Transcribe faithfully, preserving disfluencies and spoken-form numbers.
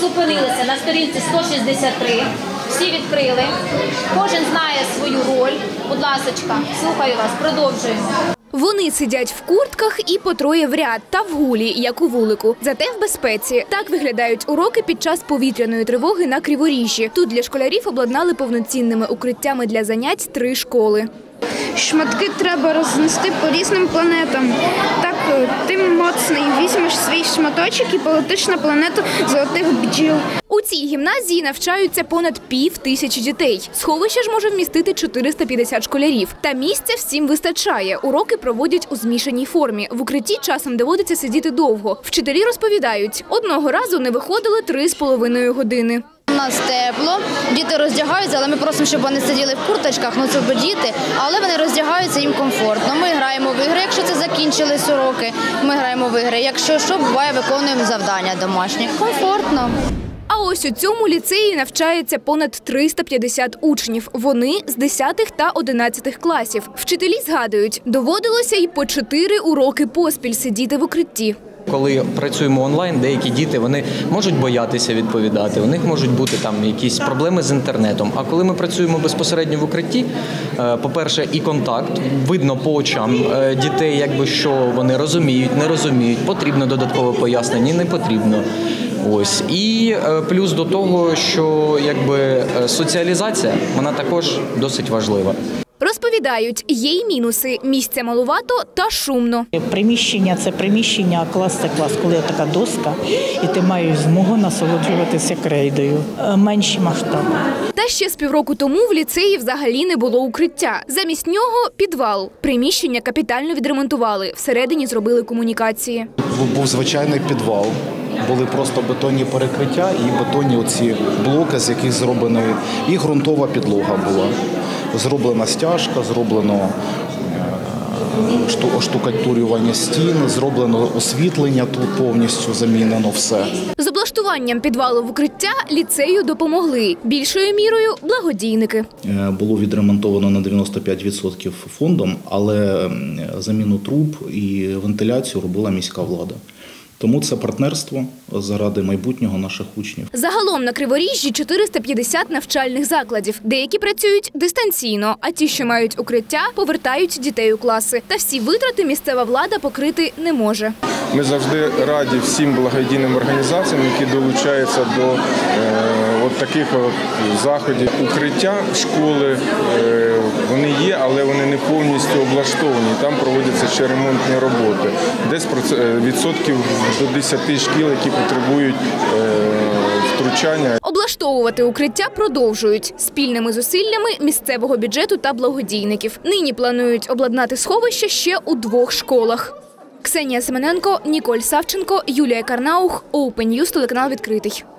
зупинилися на сторінці сто шістдесят три. Всі відкрили. Кожен знає свою роль. Будь ласочка, слухаю вас, продовжуємо. Вони сидять в куртках і по троє в ряд та в гулі, як у вулику. Зате в безпеці. Так виглядають уроки під час повітряної тривоги на Криворіжжі. Тут для школярів обладнали повноцінними укриттями для занять три школи. Шматки треба рознести по різним планетам. Так ти моцний візьмеш свій шматочок і полетиш на планету золотих бджіл. У цій гімназії навчаються понад пів тисячі дітей. Сховище ж може вмістити чотириста п'ятдесят школярів. Та місця всім вистачає. Уроки проводять у змішаній формі. В укритті часом доводиться сидіти довго. Вчителі розповідають, одного разу не виходили три з половиною години. У нас тепло, діти роздягаються, але ми просимо, щоб вони сиділи в курточках, ну це бо діти, але вони роздягаються, їм комфортно. Ми граємо в ігри, якщо це закінчились уроки, ми граємо в ігри. Якщо що, буває, виконуємо завдання домашні. Комфортно. А ось у цьому ліцеї навчається понад триста п'ятдесят учнів. Вони з десятих та одинадцятих класів. Вчителі згадують, доводилося й по чотири уроки поспіль сидіти в укритті. Коли працюємо онлайн, деякі діти вони можуть боятися відповідати, у них можуть бути там якісь проблеми з інтернетом. А коли ми працюємо безпосередньо в укритті, по-перше, і контакт, видно по очам дітей, якби що вони розуміють, не розуміють, потрібно додаткове пояснення, не потрібно. Ось. І плюс до того, що якби соціалізація, вона також досить важлива. Розповідають, є й мінуси. Місця малувато та шумно. Приміщення – це приміщення, клас – це клас, коли є така доска, і ти маєш змогу насолоджуватися крейдою. Менші масштаби. Та ще з півроку тому в ліцеї взагалі не було укриття. Замість нього – підвал. Приміщення капітально відремонтували. Всередині зробили комунікації. Був звичайний підвал. Були просто бетонні перекриття і бетонні оці блоки, з яких зроблена і ґрунтова підлога була. Зроблена стяжка, зроблено штукатурювання стін, зроблено освітлення, тут повністю замінено все. З облаштуванням підвалу в укриття ліцею допомогли. Більшою мірою – благодійники. Було відремонтовано на дев'яносто п'ять відсотків фондом, але заміну труб і вентиляцію робила міська влада. Тому це партнерство заради майбутнього наших учнів. Загалом на Криворіжжі чотириста п'ятдесят навчальних закладів. Деякі працюють дистанційно, а ті, що мають укриття, повертають дітей у класи. Та всі витрати місцева влада покрити не може. Ми завжди раді всім благодійним організаціям, які долучаються до е, от таких от заходів. Укриття школи, е, вони є, але вони не повністю облаштовані. Там проводяться ще ремонтні роботи. Десь відсотків до десяти шкіл, які потребують втручання. Облаштовувати укриття продовжують спільними зусиллями місцевого бюджету та благодійників. Нині планують обладнати сховище ще у двох школах. Ксенія Семененко, Ніколь Савченко, Юлія Карнаух, Open News, телеканал «Відкритий».